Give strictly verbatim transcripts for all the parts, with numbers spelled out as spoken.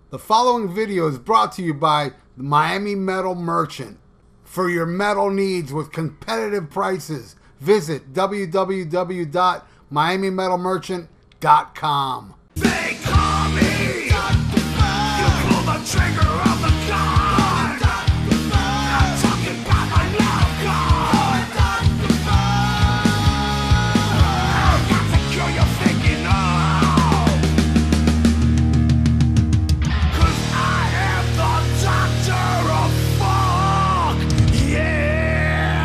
The following video is brought to you by the Miami Metal Merchant. For your metal needs with competitive prices, visit w w w dot miami metal merchant dot com. They call me, you pull the trigger of the gun. I'm talking about my love gun. I got to kill you thinking of, 'cause I am the doctor of fuck, yeah.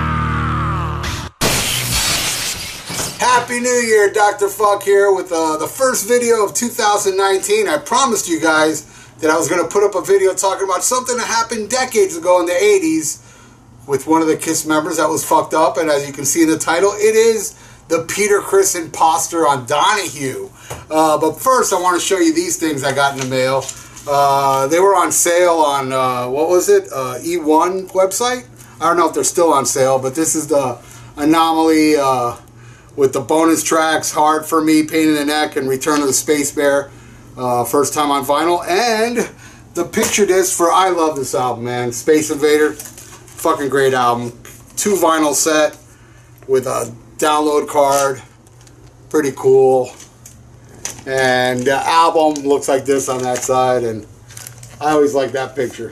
Happy New Year, Doctor Fuck here with uh, the first video of two thousand nineteen. I promised you guys that I was going to put up a video talking about something that happened decades ago in the eighties with one of the KISS members that was fucked up, and as you can see in the title, it is the Peter Criss imposter on Donahue. Uh, but first, I want to show you these things I got in the mail. Uh, they were on sale on, uh, what was it, uh, E one website? I don't know if they're still on sale, but this is the Anomaly uh, with the bonus tracks, Hard For Me, Pain in the Neck, and Return of the Space Bear. Uh, first time on vinyl. And the picture disc for I Love This Album, man. Space Invader. Fucking great album. Two vinyl set with a download card. Pretty cool. And the album looks like this on that side. And I always like that picture.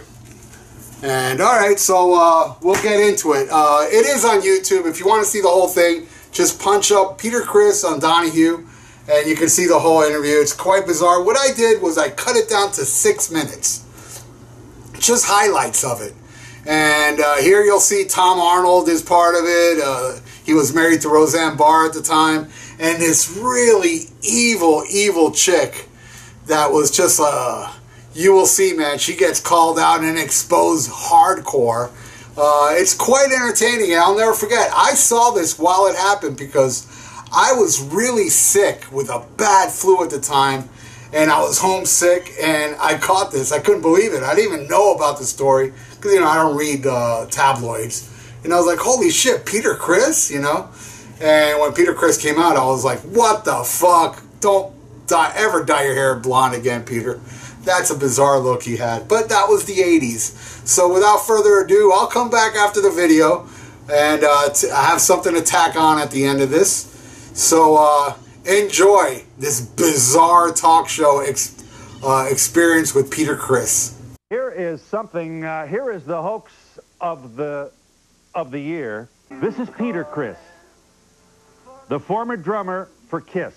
And alright, so uh, we'll get into it. Uh, it is on YouTube. If you want to see the whole thing, just punch up Peter Criss on Donahue, and you can see the whole interview. It's quite bizarre. What I did was I cut it down to six minutes. Just highlights of it. And uh, here you'll see Tom Arnold is part of it. Uh, he was married to Roseanne Barr at the time. And this really evil, evil chick that was just, uh, you will see, man, she gets called out and exposed hardcore. Uh, it's quite entertaining, and I'll never forget. I saw this while it happened because I was really sick with a bad flu at the time, and I was homesick, and I caught this. I couldn't believe it. I didn't even know about the story because, you know, I don't read uh, tabloids. And I was like, holy shit, Peter Criss, you know? And when Peter Criss came out, I was like, what the fuck? Don't dye, ever dye your hair blonde again, Peter. That's a bizarre look he had. But that was the eighties. So without further ado, I'll come back after the video, and uh, t I have something to tack on at the end of this. So uh, enjoy this bizarre talk show ex uh, experience with Peter Criss. Here is something, uh, here is the hoax of the, of the year. This is Peter Criss, the former drummer for KISS.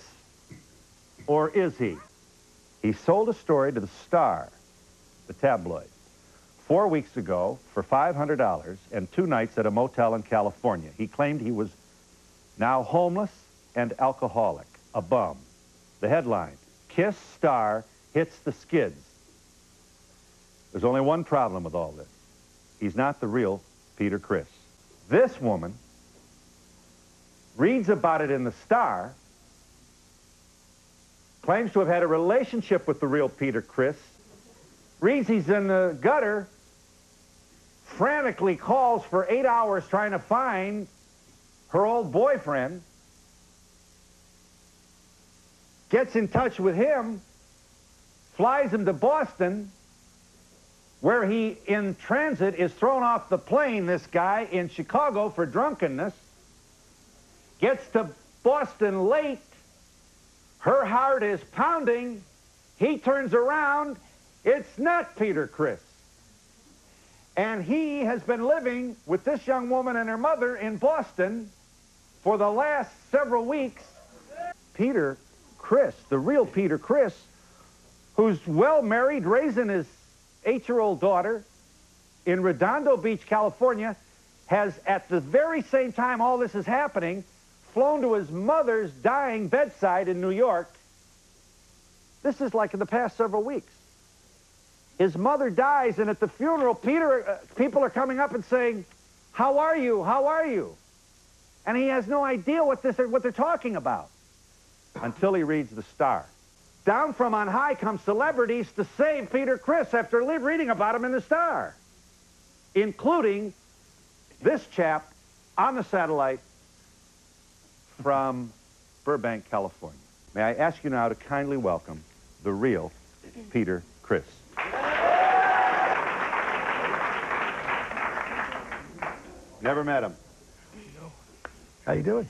Or is he? He sold a story to the Star, the tabloid, four weeks ago for five hundred dollars and two nights at a motel in California. He claimed he was now homeless and alcoholic, a bum. The headline, KISS star hits the skids. There's only one problem with all this. He's not the real Peter Criss. This woman reads about it in the Star, claims to have had a relationship with the real Peter Criss, reads he's in the gutter, frantically calls for eight hours trying to find her old boyfriend, gets in touch with him, flies him to Boston, where he, in transit, is thrown off the plane, this guy, in Chicago for drunkenness, gets to Boston late, her heart is pounding, he turns around, it's not Peter Criss. And he has been living with this young woman and her mother in Boston for the last several weeks. Peter Criss, the real Peter Criss, who's well married, raising his eight-year-old daughter in Redondo Beach, California, has, at the very same time all this is happening, flown to his mother's dying bedside in New York. This is like in the past several weeks. His mother dies, and at the funeral, Peter, uh, people are coming up and saying, how are you? How are you? And he has no idea what, this, what they're talking about until he reads the Star. Down from on high come celebrities to save Peter Criss after reading about him in the Star, including this chap on the satellite from Burbank, California. May I ask you now to kindly welcome the real Peter Chris. Never met him. How you doing?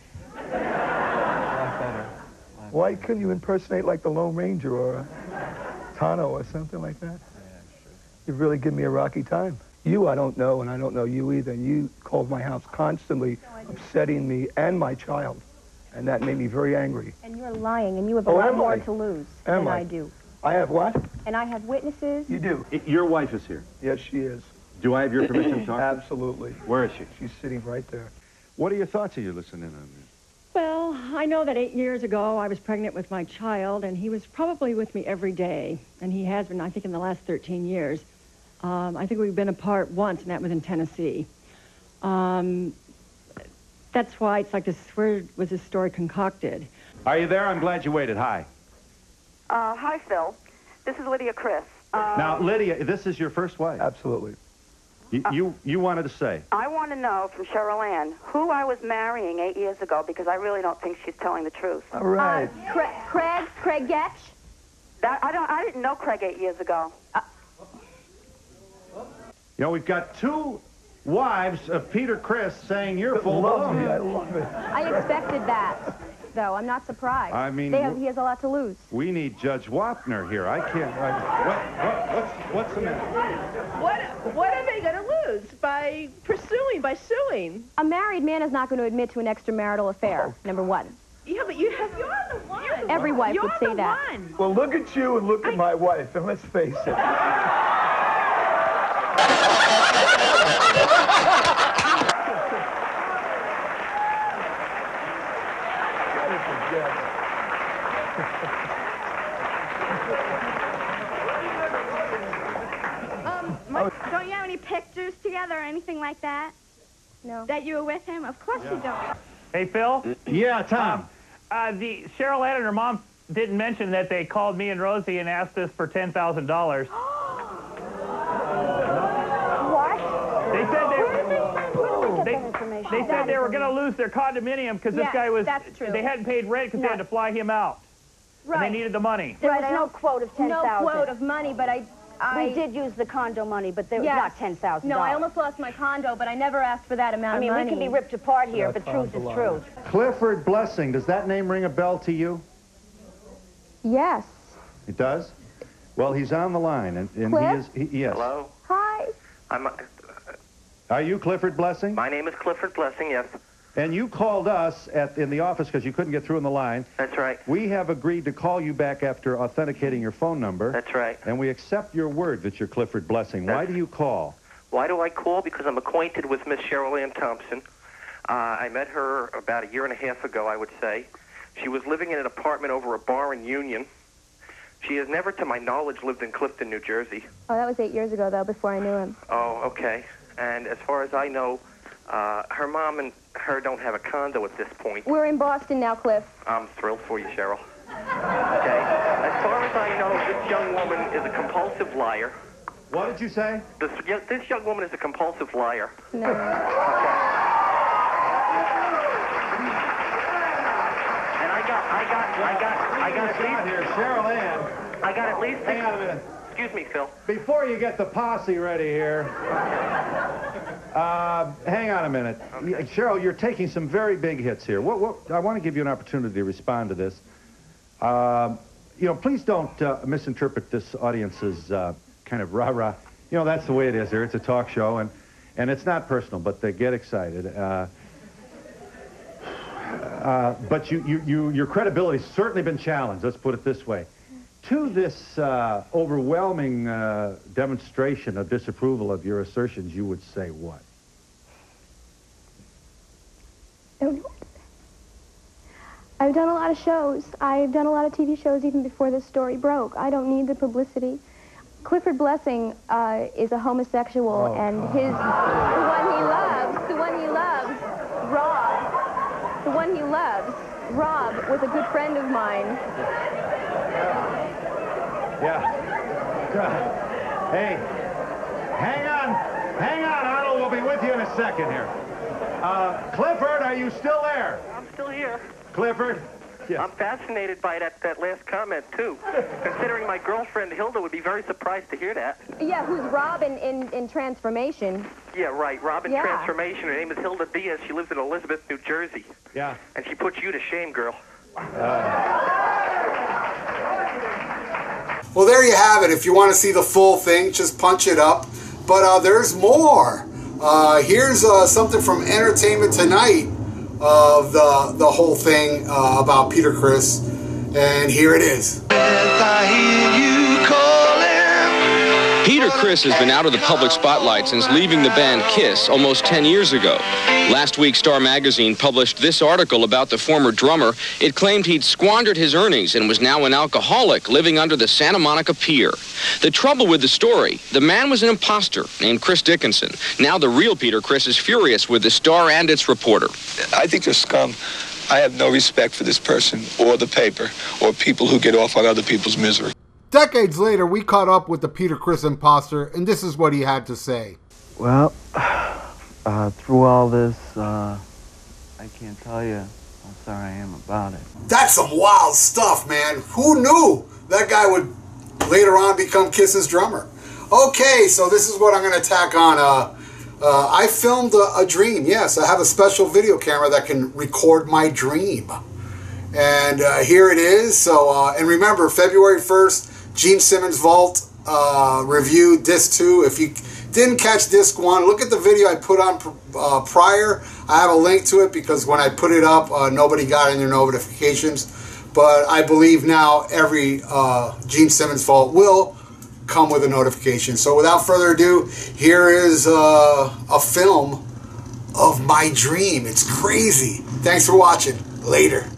Why couldn't you impersonate like the Lone Ranger or a Tano or something like that? You've really given me a rocky time. You I don't know, and I don't know you either, and you called my house constantly, upsetting me and my child, and that made me very angry. And you're lying, and you have a Oh, lot am more I? to lose Am than I? I do. I have what? And I have witnesses. You do? Your wife is here. Yes, she is. Do I have your permission to talk? Absolutely. Where is she? She's sitting right there. What are your thoughts as you're listening on this? Well, I know that eight years ago I was pregnant with my child, and he was probably with me every day. And he has been, I think, in the last thirteen years. Um, I think we've been apart once, and that was in Tennessee. Um, that's why it's like this, where was this story concocted? Are you there? I'm glad you waited. Hi. Uh, hi, Phil. This is Lydia Chris. Uh, Now, Lydia, this is your first wife. Absolutely. You, you, you wanted to say. I want to know from Cheryl Ann who I was marrying eight years ago, because I really don't think she's telling the truth. All right. Uh, Craig, Craig, Craig Getch. That, I don't. I didn't know Craig eight years ago. Uh, You know, we've got two wives of Peter Chris saying you're full Lovely. I blown. love it. I expected that, though. I'm not surprised. I mean, They have, he has a lot to lose. We need Judge Wapner here. I can't. I, what, what, what's, what's the matter? What, what are they going to lose by pursuing, by suing? A married man is not going to admit to an extramarital affair, number one. Yeah, but you have, you're the one. You're the Every one. wife you're would say the that. One. Well, look at you and look at my wife, and let's face it. Get it together. Um, Mike, don't you have any pictures together or anything like that? No. That you were with him? Of course you don't. Hey, Phil? Yeah, Tom. Um, uh, the Cheryl Ann and her mom didn't mention that they called me and Rosie and asked us for ten thousand dollars. What? They said they, Where did they, where did they get they, that information? they said they were going to lose their condominium because this Yes, guy was, that's true. they hadn't paid rent because they No. had to fly him out. And Right. they needed the money. There Right, was I no don't- quote of ten No thousand. quote of money, but I... I We did use the condo money, but there was Yes. not ten thousand No, dollars. I almost lost my condo, but I never asked for that amount I mean, of money. we can be ripped apart here, That but truth sounds is a truth. Clifford Blessing. Does that name ring a bell to you? Yes. It does? Well, he's on the line, and, and Cliff? he is. He, yes. Hello? Hi. I'm, uh, Are you Clifford Blessing? my name is Clifford Blessing, yes. And you called us at in the office because you couldn't get through in the line. That's right. We have agreed to call you back after authenticating your phone number. That's right. And we accept your word that you're Clifford Blessing. Why That's- do you call? Why do I call? Because I'm acquainted with Miss Cheryl Ann Thompson. Uh, I met her about a year and a half ago, I would say. She was living in an apartment over a bar in Union. She has never, to my knowledge, lived in Clifton, New Jersey. Oh, that was eight years ago, though, before I knew him. Oh, okay. And as far as I know, uh, her mom and her don't have a condo at this point. We're in Boston now, Cliff. I'm thrilled for you, Cheryl. Okay? As far as I know, this young woman is a compulsive liar. What did you say? This, yeah, this young woman is a compulsive liar. No. Okay? And I got, I got, I got, I got at least, here, Cheryl Ann. I got at least. Hang on a minute. Excuse me, Phil. Before you get the posse ready here, uh, hang on a minute. Okay. Cheryl, you're taking some very big hits here. What, what, I want to give you an opportunity to respond to this. Uh, you know, please don't uh, misinterpret this audience's uh, kind of rah-rah. You know, that's the way it is here. It's a talk show, and, and it's not personal, but they get excited. Uh, uh, but you, you, you, your credibility's certainly been challenged, let's put it this way. To this uh, overwhelming uh, demonstration of disapproval of your assertions, you would say what? I've done a lot of shows. I've done a lot of T V shows even before this story broke. I don't need the publicity. Clifford Blessing uh, is a homosexual, Oh, and his the one he loves, the one he loves, Rob, the one he loves, Rob was a good friend of mine. Yeah. Good. Hey, hang on. Hang on, Arnold. We'll be with you in a second here. Uh, Clifford, are you still there? I'm still here. Clifford, Yeah. I'm fascinated by that, that last comment, too. Considering my girlfriend, Hilda, would be very surprised to hear that. Yeah, who's Robin in, in Transformation. Yeah, right. Robin Yeah. Transformation. Her name is Hilda Diaz. She lives in Elizabeth, New Jersey. Yeah. And she puts you to shame, girl. Well, there you have it. If you want to see the full thing, just punch it up. But uh, there's more. Uh, here's uh, something from Entertainment Tonight of the, the whole thing uh, about Peter Criss. And here it is. Peter Criss has been out of the public spotlight since leaving the band Kiss almost ten years ago. Last week, Star Magazine published this article about the former drummer. It claimed he'd squandered his earnings and was now an alcoholic living under the Santa Monica Pier. The trouble with the story, the man was an imposter named Chris Dickinson. Now the real Peter Criss is furious with the Star and its reporter. I think they're scum. I have no respect for this person or the paper or people who get off on other people's misery. Decades later, we caught up with the Peter Criss imposter, and this is what he had to say. Well, uh, through all this, uh, I can't tell you how sorry I am about it. That's some wild stuff, man. Who knew that guy would later on become Kiss's drummer? Okay, so this is what I'm going to tack on. Uh, uh, I filmed a, a dream. Yes, I have a special video camera that can record my dream. And uh, here it is. So, uh, and remember, February first, Gene Simmons Vault uh, review disc two. If you didn't catch disc one, look at the video I put on uh, prior. I have a link to it because when I put it up, uh, nobody got in their notifications. But I believe now every uh, Gene Simmons Vault will come with a notification. So without further ado, here is uh, a film of my dream. It's crazy. Thanks for watching. Later.